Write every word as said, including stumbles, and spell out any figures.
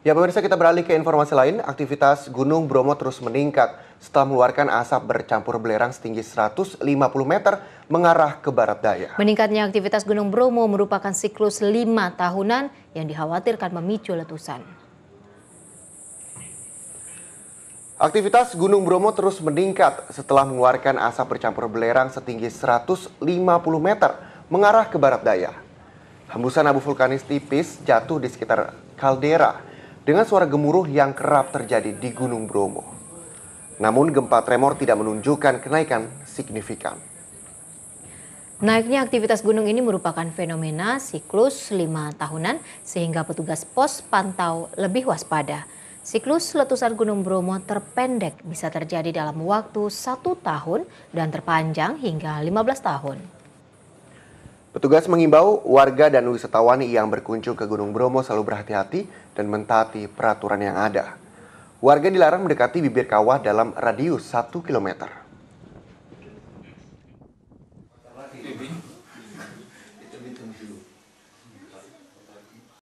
Ya pemirsa, kita beralih ke informasi lain. Aktivitas Gunung Bromo terus meningkat setelah mengeluarkan asap bercampur belerang setinggi seratus lima puluh meter mengarah ke barat daya. Meningkatnya aktivitas Gunung Bromo merupakan siklus lima tahunan yang dikhawatirkan memicu letusan. Aktivitas Gunung Bromo terus meningkat setelah mengeluarkan asap bercampur belerang setinggi seratus lima puluh meter mengarah ke barat daya. Hembusan abu vulkanis tipis jatuh di sekitar kaldera dengan suara gemuruh yang kerap terjadi di Gunung Bromo. Namun gempa tremor tidak menunjukkan kenaikan signifikan. Naiknya aktivitas gunung ini merupakan fenomena siklus lima tahunan sehingga petugas pos pantau lebih waspada. Siklus letusan Gunung Bromo terpendek bisa terjadi dalam waktu satu tahun dan terpanjang hingga lima belas tahun. Petugas mengimbau warga dan wisatawan yang berkunjung ke Gunung Bromo selalu berhati-hati dan mentaati peraturan yang ada. Warga dilarang mendekati bibir kawah dalam radius satu kilometer.